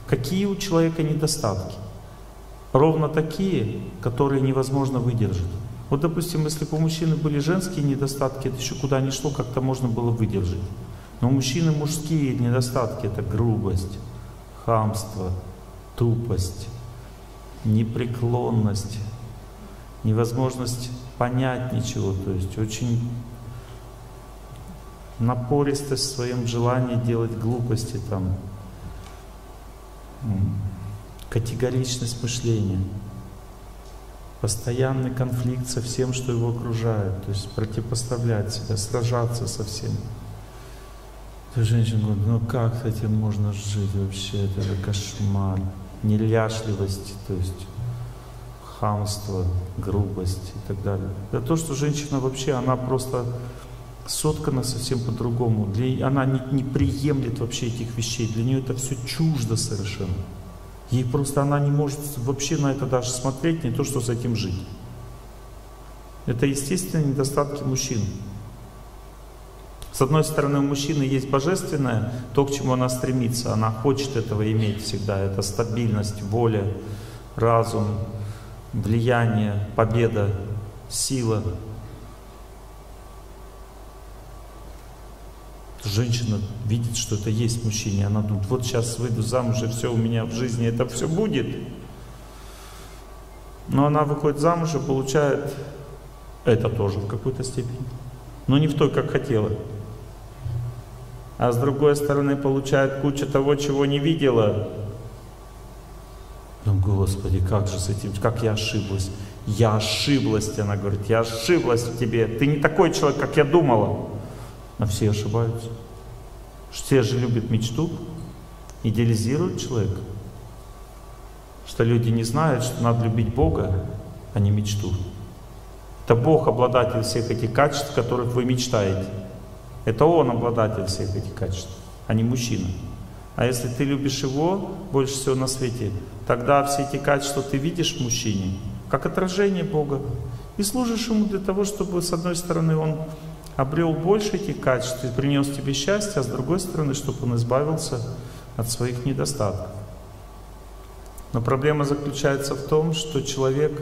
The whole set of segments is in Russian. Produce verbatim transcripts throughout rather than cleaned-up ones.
Какие у человека недостатки? Ровно такие, которые невозможно выдержать. Вот, допустим, если бы у мужчины были женские недостатки, это еще куда ни шло, как-то можно было выдержать. Но у мужчины мужские недостатки — это грубость, хамство, тупость, непреклонность, невозможность понять ничего, то есть очень напористость в своем желании делать глупости, там, категоричность мышления, постоянный конфликт со всем, что его окружает, то есть противопоставлять себя, сражаться со всем. То есть женщина говорит, ну как с этим можно жить вообще, это же кошмар, неряшливость, то есть хамство, грубость и так далее. Это то, что женщина вообще, она просто соткана совсем по-другому. Для, она не, не приемлет вообще этих вещей. Для нее это все чуждо совершенно. Ей просто она не может вообще на это даже смотреть, не то что с этим жить. Это естественные недостатки мужчин. С одной стороны, у мужчины есть божественное, то, к чему она стремится. Она хочет этого иметь всегда. Это стабильность, воля, разум, влияние, победа, сила. Женщина видит, что это есть в мужчине. Она думает, вот сейчас выйду замуж, и все у меня в жизни, это все будет. Но она выходит замуж и получает это тоже в какой-то степени. Но не в той, как хотела. А с другой стороны, получает кучу того, чего не видела. Ну, Господи, как же с этим, как я ошиблась. Я ошиблась, она говорит, я ошиблась в тебе. Ты не такой человек, как я думала. А все ошибаются. Все же любят мечту, идеализируют человека. Что люди не знают, что надо любить Бога, а не мечту. Это Бог обладатель всех этих качеств, о которых вы мечтаете. Это Он обладатель всех этих качеств, а не мужчина. А если ты любишь Его больше всего на свете, тогда все эти качества ты видишь в мужчине, как отражение Бога. И служишь Ему для того, чтобы, с одной стороны, Он обрел больше этих качеств и принес тебе счастье, а с другой стороны, чтобы он избавился от своих недостатков. Но проблема заключается в том, что человек,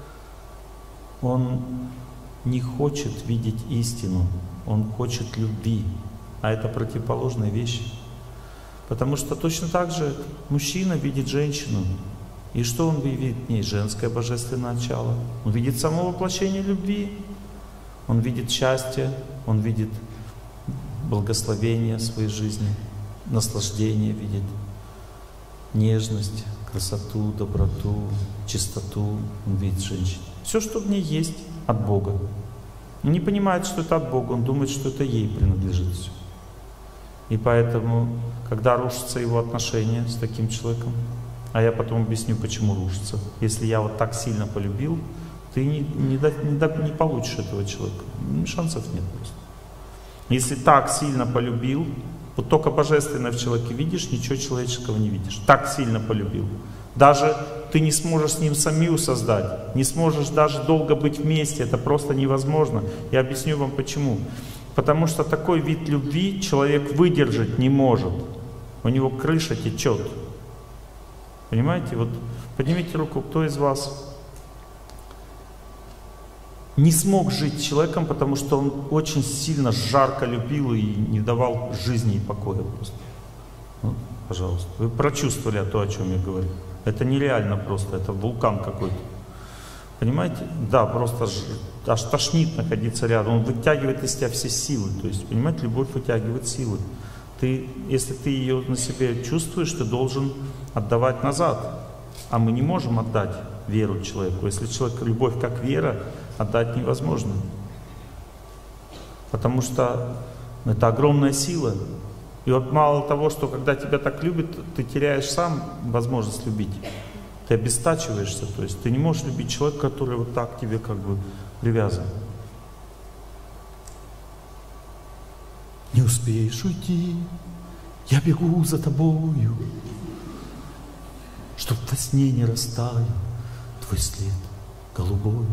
он не хочет видеть истину, он хочет любви, а это противоположные вещи. Потому что точно так же мужчина видит женщину, и что он видит в ней? Женское божественное начало. Он видит само воплощение любви. Он видит счастье, он видит благословение своей жизни, наслаждение видит, нежность, красоту, доброту, чистоту он видит в женщине. Все, что в ней есть от Бога. Он не понимает, что это от Бога, он думает, что это ей принадлежит все. И поэтому, когда рушатся его отношения с таким человеком, а я потом объясню, почему рушатся. Если я вот так сильно полюбил, ты не, не, не, не получишь этого человека. Шансов нет просто. Если так сильно полюбил, вот только божественное в человеке видишь, ничего человеческого не видишь. Так сильно полюбил. Даже ты не сможешь с ним семью создать, не сможешь даже долго быть вместе, это просто невозможно. Я объясню вам почему. Потому что такой вид любви человек выдержать не может. У него крыша течет. Понимаете? Вот поднимите руку, кто из вас не смог жить с человеком, потому что он очень сильно жарко любил и не давал жизни и покоя просто. Ну, пожалуйста. Вы прочувствовали то, о чем я говорю. Это нереально просто, это вулкан какой-то. Понимаете? Да, просто аж тошнит находиться рядом. Он вытягивает из тебя все силы. То есть, понимаете, любовь вытягивает силы. Ты, если ты ее на себе чувствуешь, ты должен отдавать назад. А мы не можем отдать веру человеку. Если человек, любовь как вера, отдать невозможно. Потому что это огромная сила. И вот мало того, что когда тебя так любят, ты теряешь сам возможность любить. Ты обестачиваешься. То есть ты не можешь любить человека, который вот так к тебе как бы привязан. Не успеешь уйти, я бегу за тобою, чтоб во сне не растаял твой след голубой.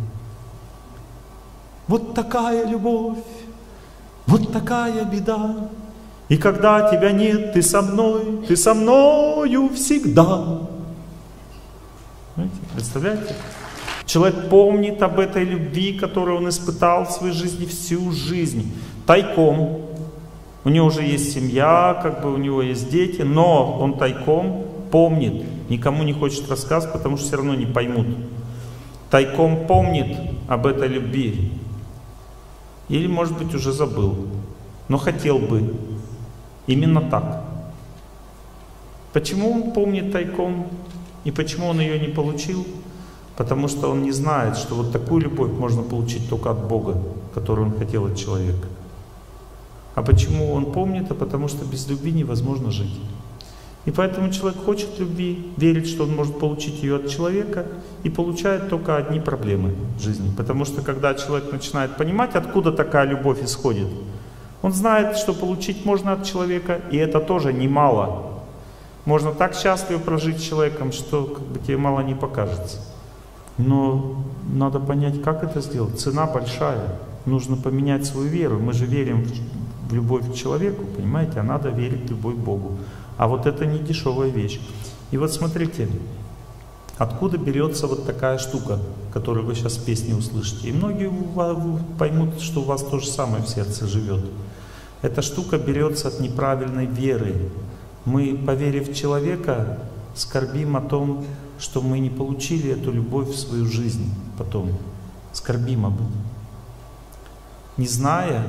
Вот такая любовь, вот такая беда, И когда тебя нет, ты со мной, ты со мною всегда. Знаете, представляете? Человек помнит об этой любви, которую он испытал в своей жизни всю жизнь. Тайком. У него уже есть семья, как бы у него есть дети, но он тайком помнит. Никому не хочет рассказывать, потому что все равно не поймут. Тайком помнит об этой любви. Или, может быть, уже забыл. Но хотел бы. Именно так. Почему он помнит тайком? И почему он ее не получил? Потому что он не знает, что вот такую любовь можно получить только от Бога, которую он хотел от человека. А почему он помнит? А потому что без любви невозможно жить. И поэтому человек хочет любви, верит, что он может получить ее от человека, и получает только одни проблемы в жизни. Потому что когда человек начинает понимать, откуда такая любовь исходит, он знает, что получить можно от человека, и это тоже немало. Можно так счастливо прожить с человеком, что как бы тебе мало не покажется. Но надо понять, как это сделать. Цена большая. Нужно поменять свою веру. Мы же верим в любовь к человеку, понимаете? А надо верить в любовь к Богу. А вот это не дешевая вещь. И вот смотрите, откуда берется вот такая штука, которую вы сейчас в песне услышите. И многие поймут, что у вас то же самое в сердце живет. Эта штука берется от неправильной веры. Мы, поверив в человека, скорбим о том, что мы не получили эту любовь в свою жизнь потом. Скорбим об этом. Не зная,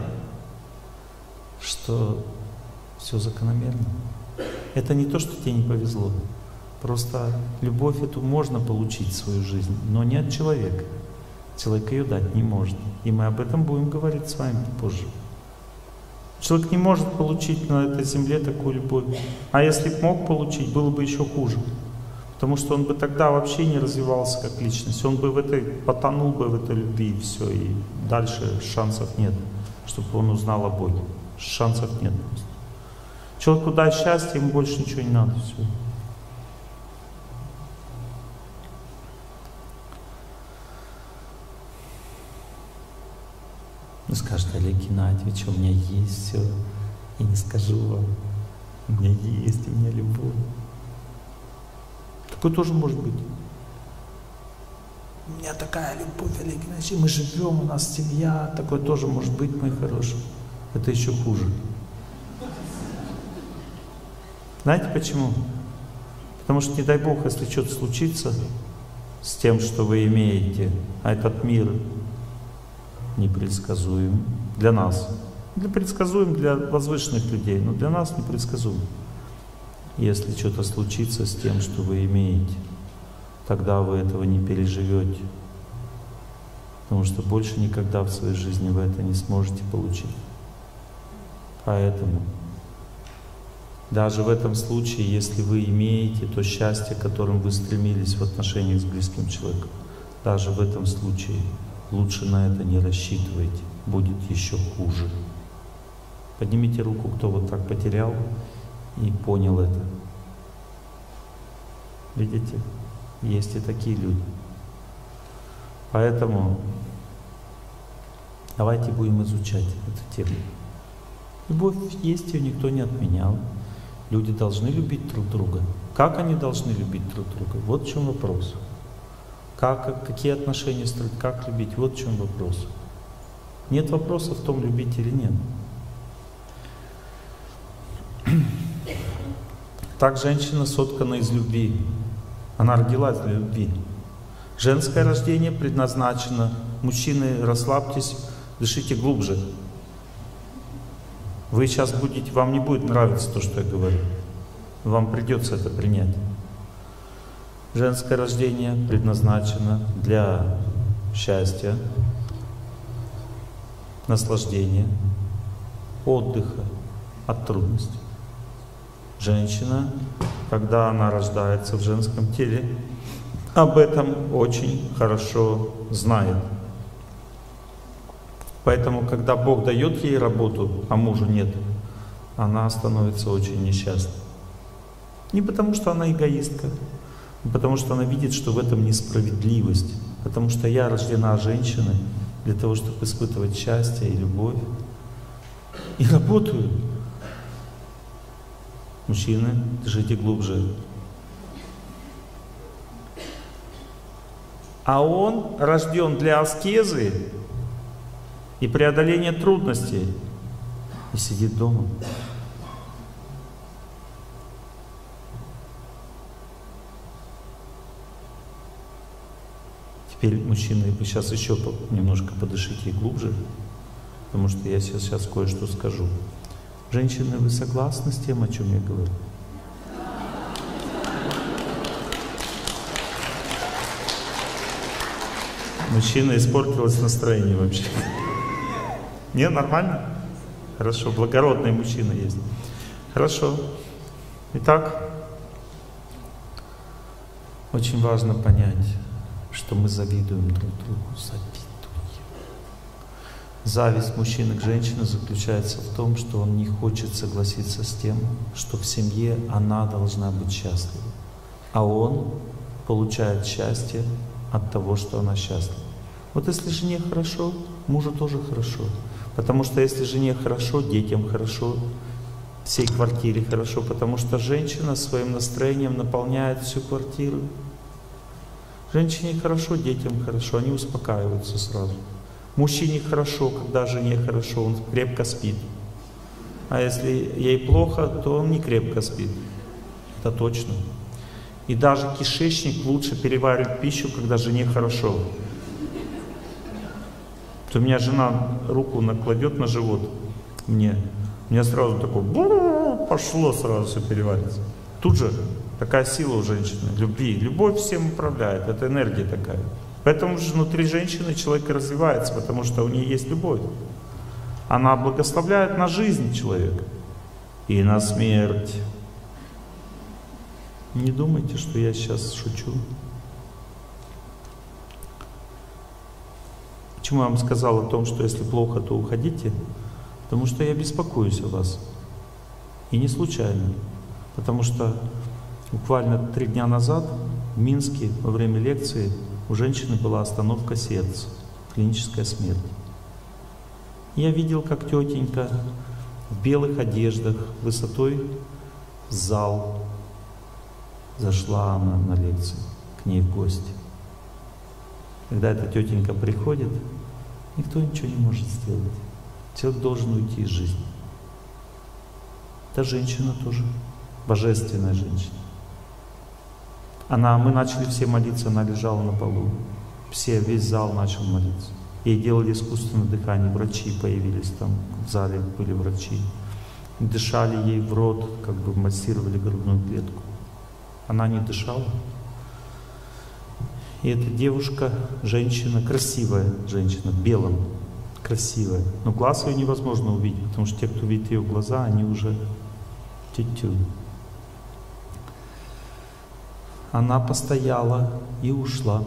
что все закономерно. Это не то, что тебе не повезло. Просто любовь эту можно получить в свою жизнь, но не от человека. Человек ее дать не может. И мы об этом будем говорить с вами позже. Человек не может получить на этой земле такую любовь. А если бы мог получить, было бы еще хуже. Потому что он бы тогда вообще не развивался как личность. Он бы в этой, потонул бы в этой любви, и все. И дальше шансов нет, чтобы он узнал о Боге. Шансов нет просто. Человеку дай счастье, ему больше ничего не надо. Все. Ну скажет: Олег Геннадьевич, у меня есть все. Я не скажу вам. У меня есть, у меня любовь. Такое тоже может быть. У меня такая любовь, Олег Геннадьевич, мы живем, у нас семья. Такое тоже может быть, мой хороший. Это еще хуже. Знаете почему? Потому что, не дай Бог, если что-то случится с тем, что вы имеете, а этот мир непредсказуем для нас. Для предсказуем для возвышенных людей, но для нас непредсказуем. Если что-то случится с тем, что вы имеете, тогда вы этого не переживете. Потому что больше никогда в своей жизни вы это не сможете получить. Поэтому даже в этом случае, если вы имеете то счастье, к которому вы стремились в отношениях с близким человеком, даже в этом случае лучше на это не рассчитывайте, будет еще хуже. Поднимите руку, кто вот так потерял и понял это. Видите? Есть и такие люди. Поэтому давайте будем изучать эту тему. Любовь есть, ее никто не отменял. Люди должны любить друг друга. Как они должны любить друг друга? Вот в чем вопрос. Как, какие отношения строить, как любить? Вот в чем вопрос. Нет вопроса в том, любить или нет. Так женщина соткана из любви. Она родилась для любви. Женское рождение предназначено. Мужчины, расслабьтесь, дышите глубже. Вы сейчас будете, вам не будет нравиться то, что я говорю. Вам придется это принять. Женское рождение предназначено для счастья, наслаждения, отдыха от трудностей. Женщина, когда она рождается в женском теле, об этом очень хорошо знает. Поэтому, когда Бог дает ей работу, а мужу нет, она становится очень несчастной. Не потому, что она эгоистка, а потому что она видит, что в этом несправедливость. Потому что я рождена женщиной для того, чтобы испытывать счастье и любовь. И работаю. Мужчины, дышите глубже. А он рожден для аскезы и преодоления трудностей и сидит дома. Теперь, мужчины, вы сейчас еще немножко подышите глубже, потому что я сейчас, сейчас кое-что скажу. Женщины, вы согласны с тем, о чем я говорю? Мужчина, испортилось настроение вообще. Не, нормально? Хорошо, благородный мужчина есть. Хорошо. Итак, очень важно понять, что мы завидуем друг другу, завидуем. Зависть мужчины к женщине заключается в том, что он не хочет согласиться с тем, что в семье она должна быть счастлива, а он получает счастье от того, что она счастлива. Вот если жене хорошо, мужу тоже хорошо. Потому что если жене хорошо, детям хорошо, всей квартире хорошо, потому что женщина своим настроением наполняет всю квартиру. Женщине хорошо, детям хорошо, они успокаиваются сразу. Мужчине хорошо, когда жене хорошо, он крепко спит. А если ей плохо, то он не крепко спит. Это точно. И даже кишечник лучше переваривает пищу, когда жене хорошо. То у меня жена руку накладет на живот мне, у меня сразу такое пошло, сразу все переварится. Тут же такая сила у женщины, любви. Любовь всем управляет, это энергия такая. Поэтому же внутри женщины человек развивается, потому что у нее есть любовь. Она благословляет на жизнь человека и на смерть. Не думайте, что я сейчас шучу. Почему я вам сказал о том, что если плохо, то уходите? Потому что я беспокоюсь о вас. И не случайно. Потому что буквально три дня назад в Минске во время лекции у женщины была остановка сердца, клиническая смерть. Я видел, как тетенька в белых одеждах высотой в зал зашла она на лекцию к ней в гости. Когда эта тетенька приходит, никто ничего не может сделать. Человек должен уйти из жизни. Эта женщина тоже, божественная женщина. Она, мы начали все молиться, она лежала на полу. Все, весь зал начал молиться. Ей делали искусственное дыхание, врачи появились там, в зале были врачи. Дышали ей в рот, как бы массировали грудную клетку. Она не дышала. И эта девушка, женщина, красивая женщина, в белом, красивая. Но глаз ее невозможно увидеть, потому что те, кто видит ее глаза, они уже тю-тю. Она постояла и ушла.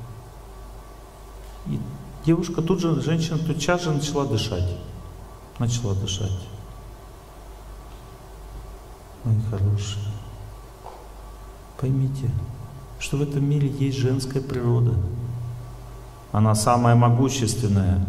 И девушка тут же, женщина тотчас же начала дышать. Начала дышать. Мои хорошие, поймите, что в этом мире есть женская природа. Она самая могущественная.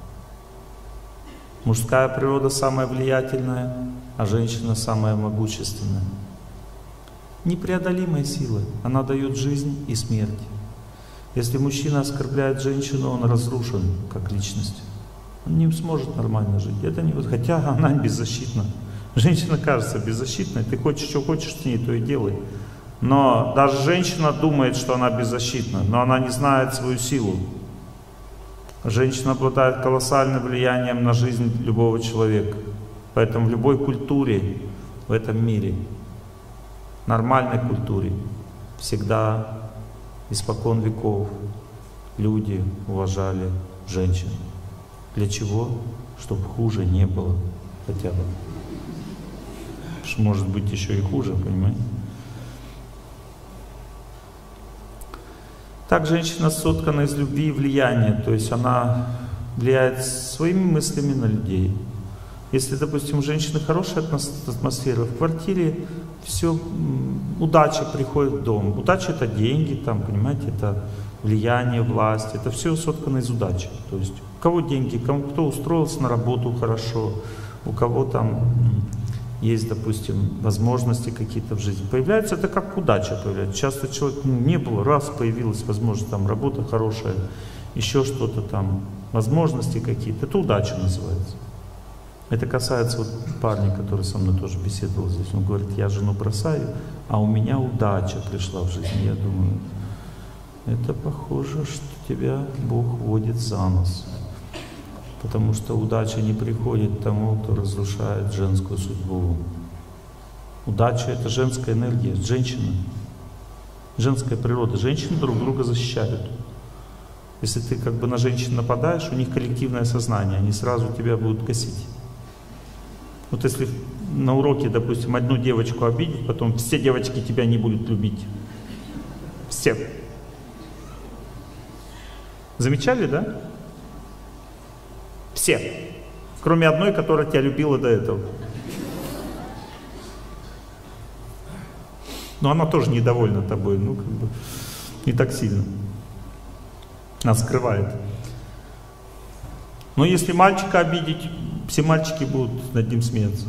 Мужская природа самая влиятельная, а женщина самая могущественная. Непреодолимая сила. Она дает жизнь и смерть. Если мужчина оскорбляет женщину, он разрушен как личность. Он не сможет нормально жить. Это не... Хотя она беззащитна. Женщина кажется беззащитной. Ты хочешь, что хочешь с ней, то и делай. Но даже женщина думает, что она беззащитна, но она не знает свою силу. Женщина обладает колоссальным влиянием на жизнь любого человека. Поэтому в любой культуре в этом мире, нормальной культуре, всегда, испокон веков, люди уважали женщин. Для чего? Чтобы хуже не было хотя бы. Может быть еще и хуже, понимаете? Так женщина соткана из любви и влияния, то есть она влияет своими мыслями на людей. Если, допустим, у женщины хорошая атмосфера в квартире, все, удача приходит в дом. Удача — это деньги, там, понимаете, это влияние, власть, это все соткано из удачи. То есть у кого деньги, кому кто устроился на работу хорошо, у кого там есть, допустим, возможности какие-то в жизни. Появляется это как удача появляется. Часто человек, ну, не было, раз появилась возможность, там работа хорошая, еще что-то там, возможности какие-то. Это удача называется. Это касается вот парня, который со мной тоже беседовал здесь. Он говорит, я жену бросаю, а у меня удача пришла в жизнь. Я думаю, это похоже, что тебя Бог водит за нос. Потому что удача не приходит тому, кто разрушает женскую судьбу. Удача — это женская энергия, женщина. Женская природа. Женщины друг друга защищают. Если ты как бы на женщин нападаешь, у них коллективное сознание, они сразу тебя будут гасить. Вот если на уроке, допустим, одну девочку обидеть, потом все девочки тебя не будут любить. Все. Замечали, да? Все. Кроме одной, которая тебя любила до этого. Но она тоже недовольна тобой, ну как бы не так сильно. Она скрывает. Но если мальчика обидеть, все мальчики будут над ним смеяться.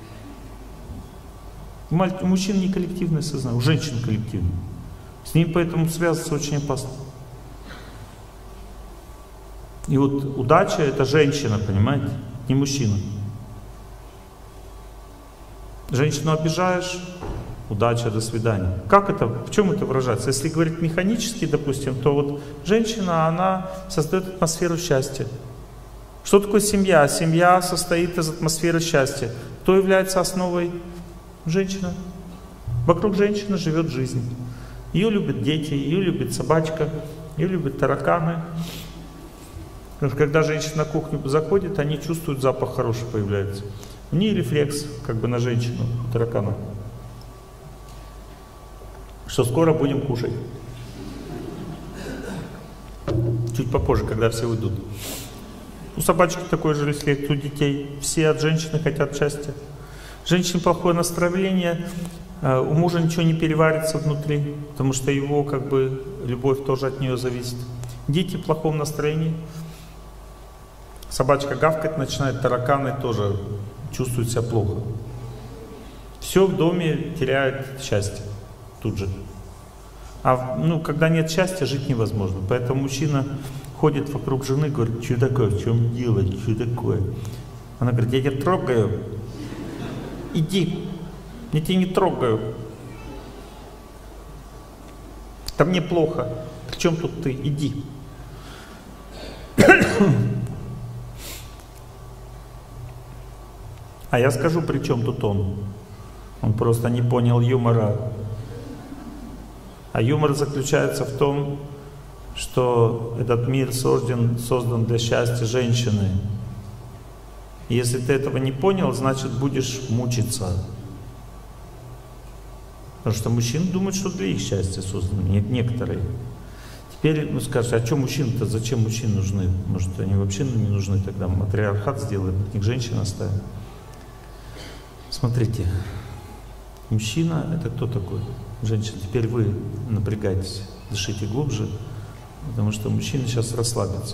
У, маль... у мужчин не коллективное сознание, у женщин коллективное. С ним поэтому связываться очень опасно. И вот удача — это женщина, понимаете, не мужчина. Женщину обижаешь, удача, до свидания. Как это, в чем это выражается? Если говорить механически, допустим, то вот женщина, она создает атмосферу счастья. Что такое семья? Семья состоит из атмосферы счастья. Кто является основой? Женщина. Вокруг женщины живет жизнь. Ее любят дети, ее любит собачка, ее любят тараканы. Потому что когда женщина на кухню заходит, они чувствуют, запах хороший появляется. У нее рефлекс как бы на женщину, таракана. Что скоро будем кушать. Чуть попозже, когда все уйдут. У собачки такой же рефлекс, у детей. Все от женщины хотят счастья. Женщине плохое настроение, у мужа ничего не переварится внутри, потому что его как бы любовь тоже от нее зависит. Дети в плохом настроении. Собачка гавкать начинает, тараканы тоже чувствуют себя плохо. Все в доме теряет счастье тут же. А ну, когда нет счастья, жить невозможно. Поэтому мужчина ходит вокруг жены, говорит, что такое, в чем дело, что такое? Она говорит, я тебя трогаю. Иди, я тебя не трогаю. Да мне плохо. При чем тут ты? Иди. А я скажу, при чем тут он. Он просто не понял юмора. А юмор заключается в том, что этот мир создан, создан для счастья женщины. И если ты этого не понял, значит будешь мучиться. Потому что мужчины думают, что для их счастья созданы, некоторые. Теперь, ну скажешь, а что мужчины-то, зачем мужчины нужны? Может, они вообще не нужны тогда? Матриархат сделаем, от них женщин оставим. Смотрите, мужчина — это кто такой? Женщина. Теперь вы напрягайтесь, дышите глубже, потому что мужчина сейчас расслабится.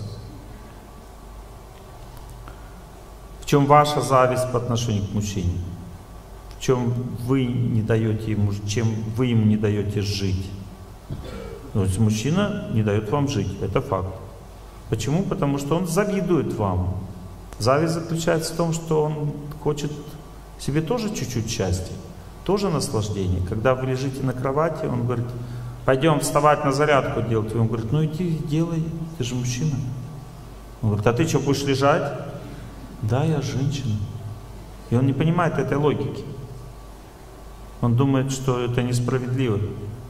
В чем ваша зависть по отношению к мужчине? В чем вы не даете ему, чем вы ему не даете жить? То есть мужчина не дает вам жить, это факт. Почему? Потому что он завидует вам. Зависть заключается в том, что он хочет себе тоже чуть-чуть счастья, тоже наслаждение. Когда вы лежите на кровати, он говорит, пойдем вставать на зарядку делать. И он говорит, ну иди, делай, ты же мужчина. Он говорит, а ты что, будешь лежать? Да, я женщина. И он не понимает этой логики. Он думает, что это несправедливо.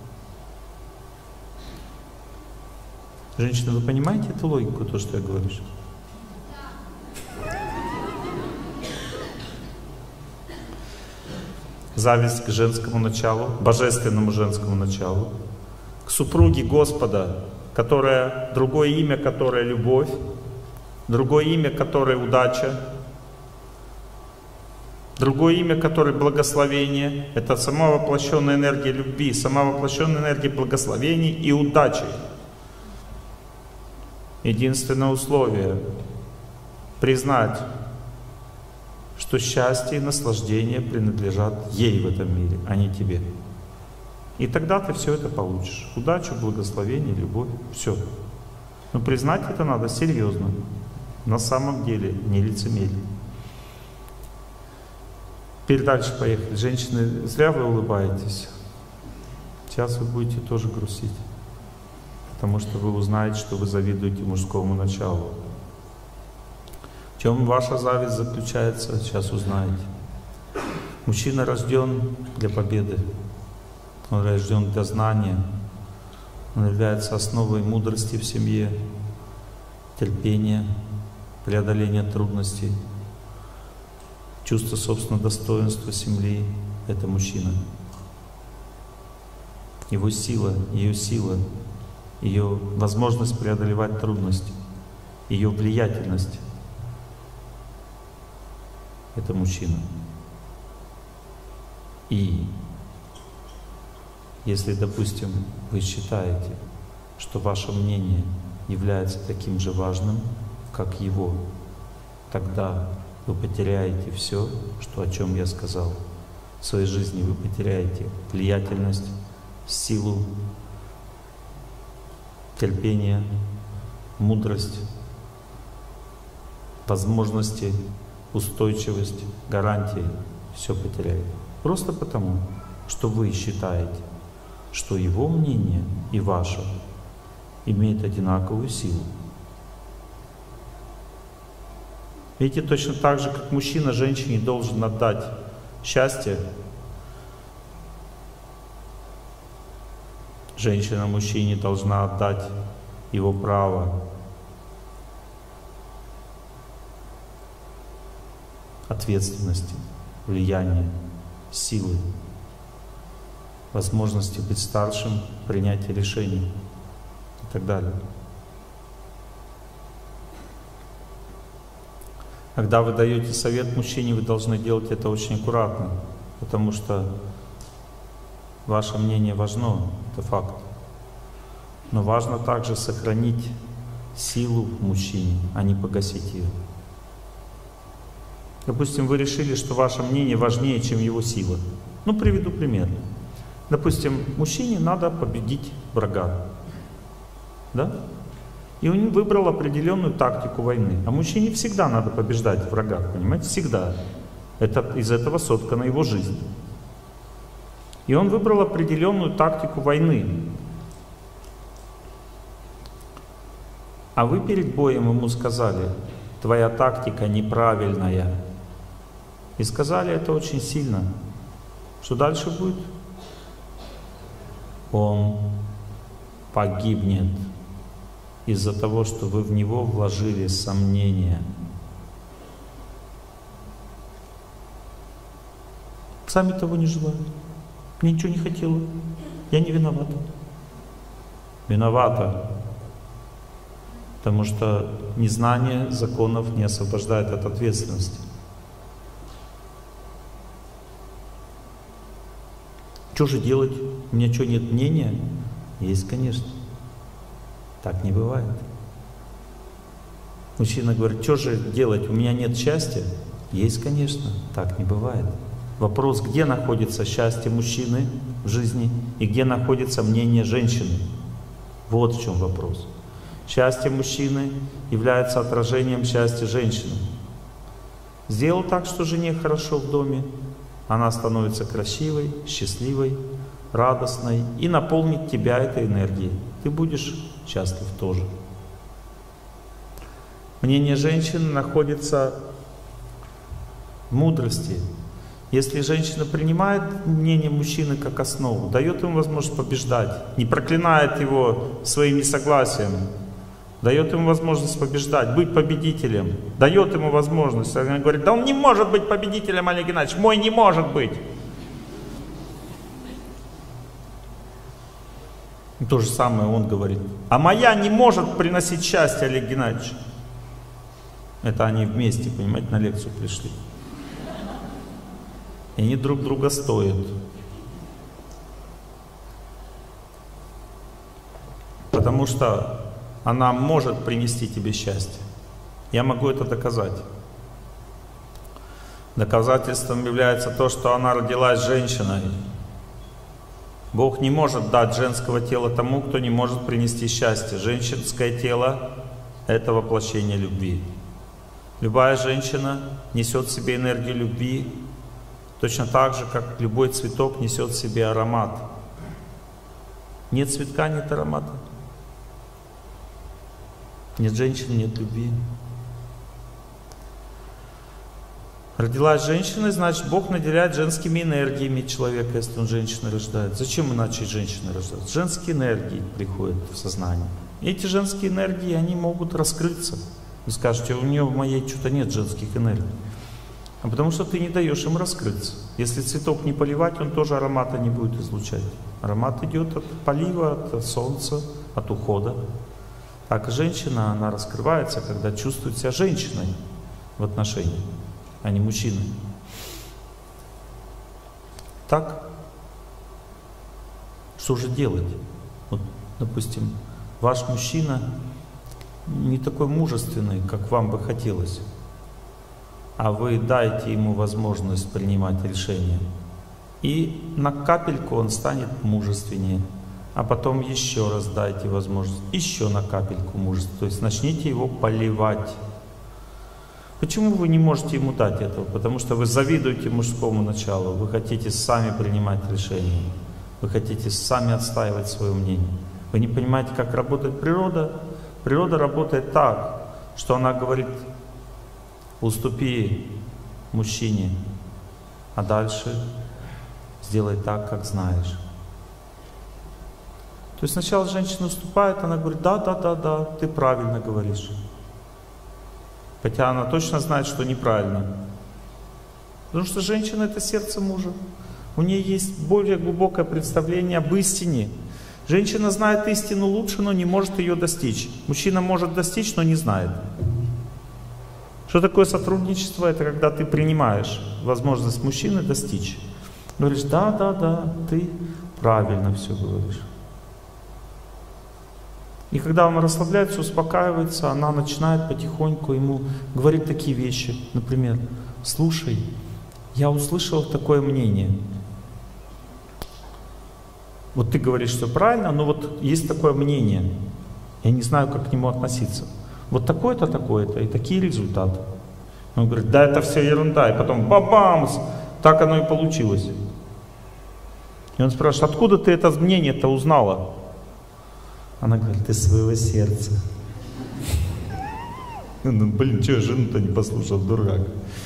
Женщина, вы понимаете эту логику, то, что я говорю? Зависть к женскому началу, божественному женскому началу, к супруге Господа, которая, другое имя, которое любовь, другое имя, которое удача, другое имя, которое благословение. Это сама воплощенная энергия любви, сама воплощенная энергия благословений и удачи. Единственное условие — признать, что счастье и наслаждение принадлежат ей в этом мире, а не тебе. И тогда ты все это получишь. Удачу, благословение, любовь, все. Но признать это надо серьезно. На самом деле, не лицемерие. Теперь дальше поехали. Женщины, зря вы улыбаетесь. Сейчас вы будете тоже грустить. Потому что вы узнаете, что вы завидуете мужскому началу. В чем ваша зависть заключается, сейчас узнаете. Мужчина рожден для победы. Он рожден для знания. Он является основой мудрости в семье, терпения, преодоления трудностей, чувство собственного достоинства семьи — это мужчина. Его сила, ее сила, ее возможность преодолевать трудности, ее влиятельность — это мужчина. И если, допустим, вы считаете, что ваше мнение является таким же важным, как его, тогда вы потеряете все, что, о чем я сказал. В своей жизни вы потеряете влиятельность, силу, терпение, мудрость, возможности, устойчивость, гарантии. Все потеряете. Просто потому, что вы считаете, что его мнение и ваше имеет одинаковую силу. Видите, точно так же, как мужчина женщине должен отдать счастье, женщина мужчине должна отдать его право ответственности, влияния, силы, возможности быть старшим, принятия решений и так далее. Когда вы даете совет мужчине, вы должны делать это очень аккуратно, потому что ваше мнение важно, это факт. Но важно также сохранить силу в мужчине, а не погасить ее. Допустим, вы решили, что ваше мнение важнее, чем его сила. Ну, приведу пример. Допустим, мужчине надо победить врага. Да? И он выбрал определенную тактику войны. А мужчине всегда надо побеждать врага, понимаете? Всегда. Это, из этого соткана его жизнь. И он выбрал определенную тактику войны. А вы перед боем ему сказали: твоя тактика неправильная. И сказали это очень сильно. Что дальше будет? Он погибнет из-за того, что вы в него вложили сомнения. Сами того не желали. Мне ничего не хотела. Я не виновата. Виновата. Потому что незнание законов не освобождает от ответственности. Что же делать? У меня что, нет мнения? Есть, конечно. Так не бывает. Мужчина говорит: что же делать? У меня нет счастья? Есть, конечно. Так не бывает. Вопрос, где находится счастье мужчины в жизни и где находится мнение женщины. Вот в чем вопрос. Счастье мужчины является отражением счастья женщины. Сделал так, что жене хорошо в доме, она становится красивой, счастливой, радостной и наполнит тебя этой энергией. Ты будешь счастлив тоже. Мнение женщины находится в мудрости. Если женщина принимает мнение мужчины как основу, дает ему возможность побеждать, не проклинает его своим несогласием, дает ему возможность побеждать, быть победителем, дает ему возможность. Она говорит: да он не может быть победителем, Олег Геннадьевич, мой не может быть. И то же самое он говорит: а моя не может приносить счастье, Олег Геннадьевич. Это они вместе, понимаете, на лекцию пришли. И они друг друга стоят. Потому что она может принести тебе счастье. Я могу это доказать. Доказательством является то, что она родилась женщиной. Бог не может дать женского тела тому, кто не может принести счастье. Женское тело — это воплощение любви. Любая женщина несет в себе энергию любви, точно так же, как любой цветок несет в себе аромат. Нет цветка, нет аромата. Нет женщины, нет любви. Родилась женщиной, значит, Бог наделяет женскими энергиями человека, если он женщину рождает. Зачем иначе женщины рождают? Женские энергии приходят в сознание. И эти женские энергии, они могут раскрыться. Вы скажете, у нее в моей что-то нет женских энергий. А потому что ты не даешь им раскрыться. Если цветок не поливать, он тоже аромата не будет излучать. Аромат идет от полива, от солнца, от ухода. Так и женщина, она раскрывается, когда чувствует себя женщиной в отношении, а не мужчиной. Так? Что же делать? Вот, допустим, ваш мужчина не такой мужественный, как вам бы хотелось, а вы дайте ему возможность принимать решения, и на капельку он станет мужественнее, а потом еще раз дайте возможность, еще на капельку мужества, то есть начните его поливать. Почему вы не можете ему дать этого? Потому что вы завидуете мужскому началу, вы хотите сами принимать решения, вы хотите сами отстаивать свое мнение. Вы не понимаете, как работает природа? Природа работает так, что она говорит: уступи мужчине, а дальше сделай так, как знаешь. То есть сначала женщина уступает, она говорит: да, да, да, да, ты правильно говоришь. Хотя она точно знает, что неправильно. Потому что женщина — это сердце мужа. У нее есть более глубокое представление об истине. Женщина знает истину лучше, но не может ее достичь. Мужчина может достичь, но не знает. Что такое сотрудничество? Это когда ты принимаешь возможность мужчины достичь. Говоришь: да, да, да, ты правильно все говоришь. И когда он расслабляется, успокаивается, она начинает потихоньку ему говорить такие вещи. Например: слушай, я услышал такое мнение. Вот ты говоришь, что правильно, но вот есть такое мнение. Я не знаю, как к нему относиться. Вот такое-то, такое-то, и такие результаты. Он говорит: да, это все ерунда. И потом бабамс, так оно и получилось. И он спрашивает: откуда ты это мнение-то узнала? Она говорит: из своего сердца. Ну, блин, что я жену-то не послушал, дурак.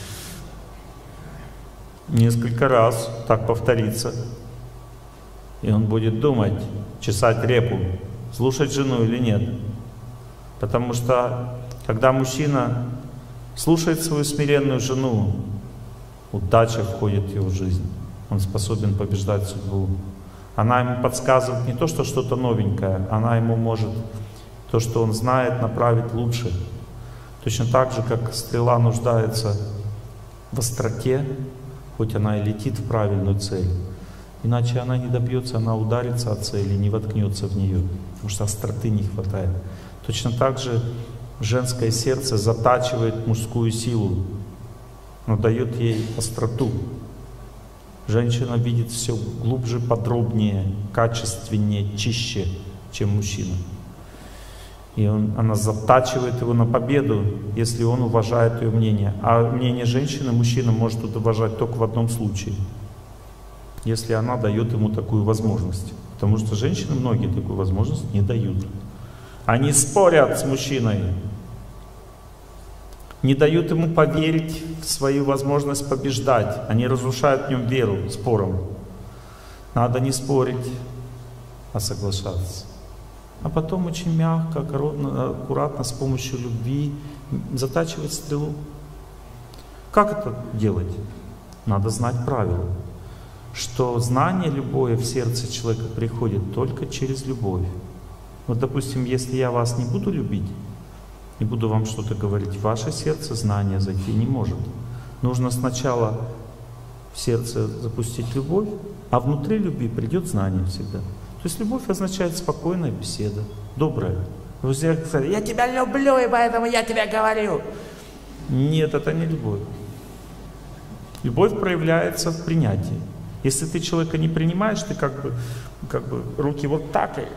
Несколько раз так повторится. И он будет думать, чесать репу, слушать жену или нет. Потому что, когда мужчина слушает свою смиренную жену, удача входит в его жизнь. Он способен побеждать судьбу. Она ему подсказывает не то, что что-то новенькое, она ему может то, что он знает, направить лучше. Точно так же, как стрела нуждается в остроте, хоть она и летит в правильную цель. Иначе она не добьется, она ударится от цели, не воткнется в нее, потому что остроты не хватает. Точно так же женское сердце затачивает мужскую силу, но дает ей остроту. Женщина видит все глубже, подробнее, качественнее, чище, чем мужчина. И он, она затачивает его на победу, если он уважает ее мнение. А мнение женщины мужчина может уважать только в одном случае: если она дает ему такую возможность. Потому что женщины многие такую возможность не дают. Они спорят с мужчиной, не дают ему поверить в свою возможность побеждать. Они разрушают в нем веру спором. Надо не спорить, а соглашаться. А потом очень мягко, аккуратно, с помощью любви затачивать стрелу. Как это делать? Надо знать правила. Что знание любое в сердце человека приходит только через любовь. Вот, допустим, если я вас не буду любить, не буду вам что-то говорить, в ваше сердце знание зайти не может. Нужно сначала в сердце запустить любовь, а внутри любви придет знание всегда. То есть любовь означает спокойная беседа, добрая. Вы сказали: я тебя люблю, и поэтому я тебе говорю. Нет, это не любовь. Любовь проявляется в принятии. Если ты человека не принимаешь, ты как бы, как бы руки вот так, и,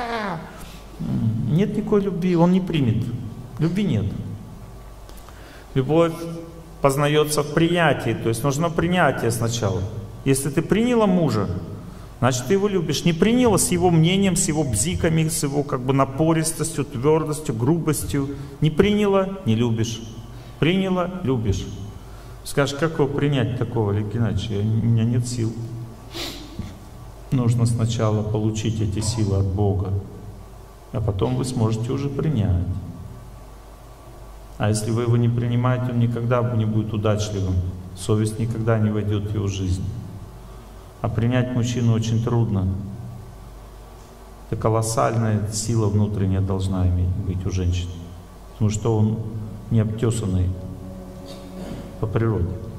нет никакой любви, он не примет. Любви нет. Любовь познается в принятии, то есть нужно принятие сначала. Если ты приняла мужа, значит, ты его любишь. Не приняла с его мнением, с его бзиками, с его как бы напористостью, твердостью, грубостью. Не приняла — не любишь. Приняла — любишь. Скажешь, как его принять такого, Олег Геннадьевич? У меня нет сил. Нужно сначала получить эти силы от Бога, а потом вы сможете уже принять. А если вы его не принимаете, он никогда не будет удачливым. Совесть никогда не войдет в его жизнь. А принять мужчину очень трудно. Это колоссальная сила внутренняя должна иметь, быть у женщины. Потому что он не обтесанный по природе.